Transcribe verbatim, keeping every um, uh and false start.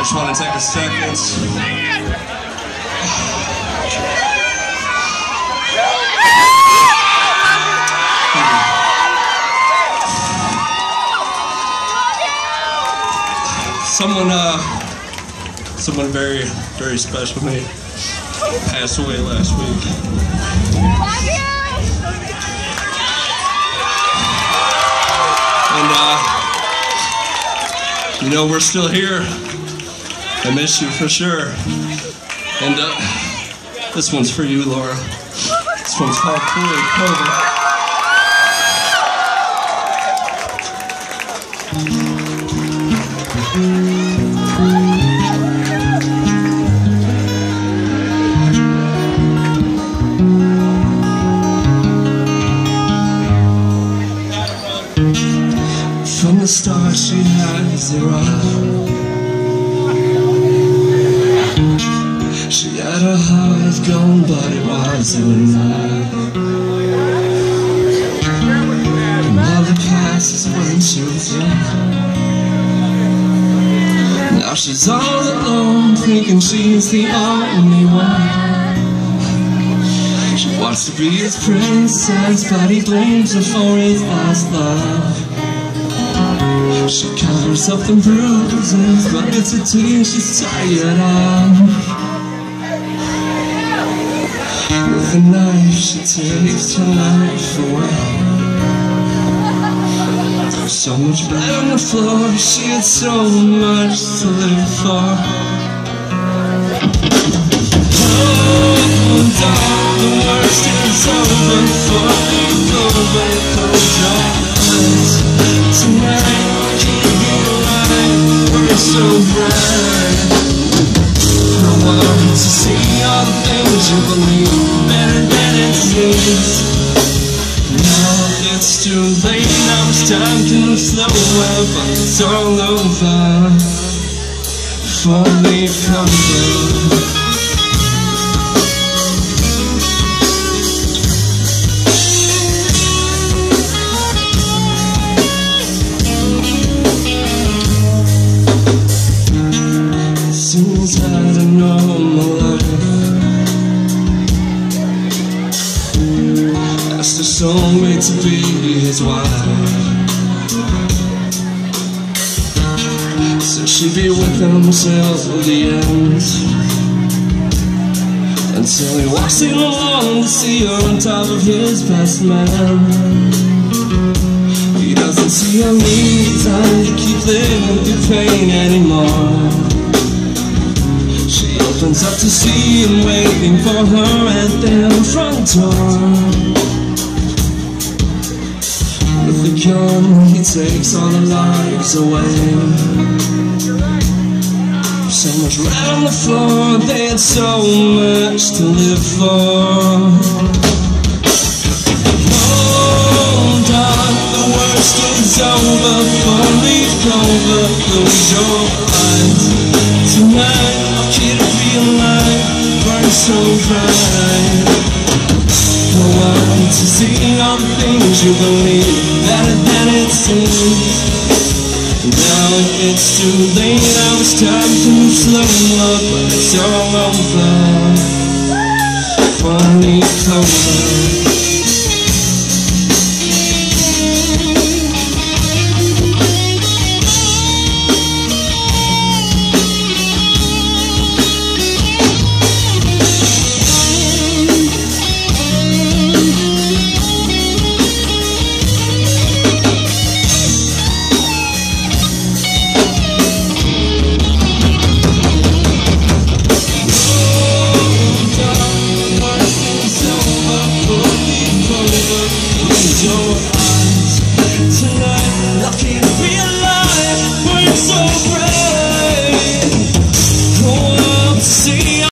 just want to take a second. Someone, uh, someone very, very special to me passed away last week. And, uh, you know, we're still here. I miss you for sure. And, uh, this one's for you, Laura. This one's called Fully Clover. From the start she has it rough. She had a heart of gold, but it wasn't enough. And all the past is when she was young. Now she's all alone, thinking she's the only one. She wants to be his princess, but he blames her for his lost love. She covers up the bruises, but it's a tear she's tired of. With a knife she takes her life away. There's so much blood on the floor, she had so much to live for. Oh, dark, the worst is over. For me, over, close your eyes. Tonight so bright. I want to see all the things you believe better than it seems. Now it's too late, now it's time to move slower, but it's all over. Fully covered. Seems I don't know my life. Asked her soulmate to be his wife, so she'd be with him till the end. Until he walks in along to see her on top of his best man. He doesn't see her need time to keep living through pain anymore. She opens up to see him waiting for her at their front door. With the gun, he takes all the lives away. So much red on the floor, they had so much to live for. Hold on, the worst is over. Fully over, close your eyes. Tonight I'll feel alive, burn so bright. I want to see all the things you believe better than it seems. Now it's too late, now it's time to move slower, but it's all over. Fully covered. Your eyes tonight, lucky to be alive. We're so